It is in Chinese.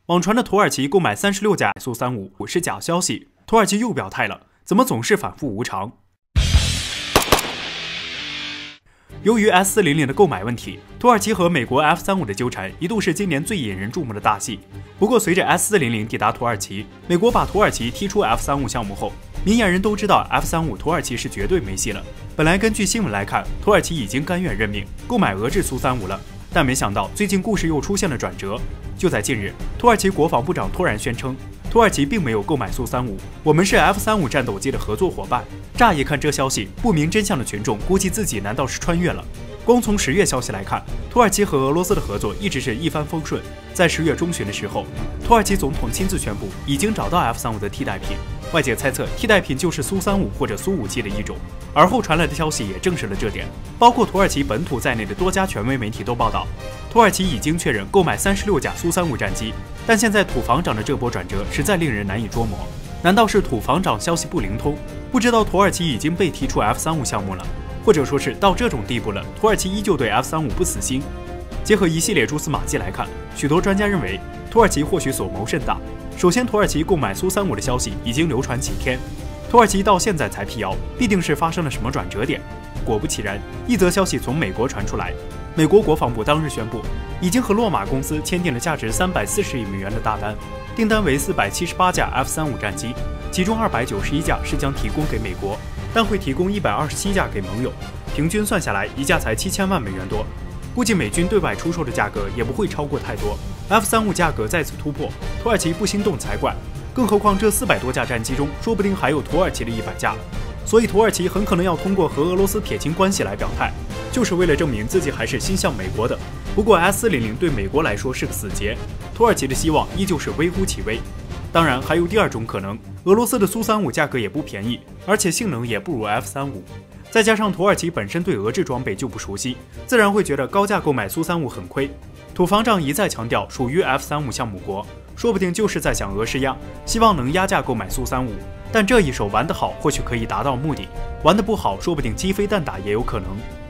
网传的土耳其购买36架苏35是假消息，土耳其又表态了，怎么总是反复无常？由于 S400的购买问题，土耳其和美国 F35的纠缠一度是今年最引人注目的大戏。不过，随着 S400抵达土耳其，美国把土耳其踢出 F35项目后，明眼人都知道 F35土耳其是绝对没戏了。本来根据新闻来看，土耳其已经甘愿认命购买俄制苏35了，但没想到最近故事又出现了转折。就在近日，土耳其国防部长突然宣称，土耳其并没有购买苏35，我们是 F35战斗机的合作伙伴。乍一看这消息，不明真相的群众估计自己难道是穿越了？光从10月消息来看，土耳其和俄罗斯的合作一直是一帆风顺。在10月中旬的时候，土耳其总统亲自宣布已经找到 F35的替代品，外界猜测替代品就是苏35或者苏57的一种。而后传来的消息也证实了这点，包括土耳其本土在内的多家权威媒体都报道，土耳其已经确认购买36架苏35战机。但现在土防长的这波转折实在令人难以捉摸，难道是土防长消息不灵通，不知道土耳其已经被踢出 F35项目了？或者说是到这种地步了，土耳其依旧对 F35不死心？结合一系列蛛丝马迹来看，许多专家认为土耳其或许所谋甚大。首先，土耳其购买苏35的消息已经流传几天，土耳其到现在才辟谣，必定是发生了什么转折点。果不其然，一则消息从美国传出来，美国国防部当日宣布，已经和洛马公司签订了价值340亿美元的大单，订单为478架 F35战机，其中291架是将提供给美国，但会提供127架给盟友，平均算下来一架才7000万美元多。估计美军对外出售的价格也不会超过太多。F35价格再次突破，土耳其不心动才怪。更何况这400多架战机中，说不定还有土耳其的100架。所以土耳其很可能要通过和俄罗斯撇清关系来表态，就是为了证明自己还是心向美国的。不过 S400对美国来说是个死结，土耳其的希望依旧是微乎其微。当然还有第二种可能，俄罗斯的苏35价格也不便宜，而且性能也不如 F35，再加上土耳其本身对俄制装备就不熟悉，自然会觉得高价购买苏35很亏。土防长一再强调属于 F35项目国，说不定就是在想俄施压，希望能压价购买苏35。但这一手玩得好，或许可以达到目的；玩得不好，说不定鸡飞蛋打也有可能。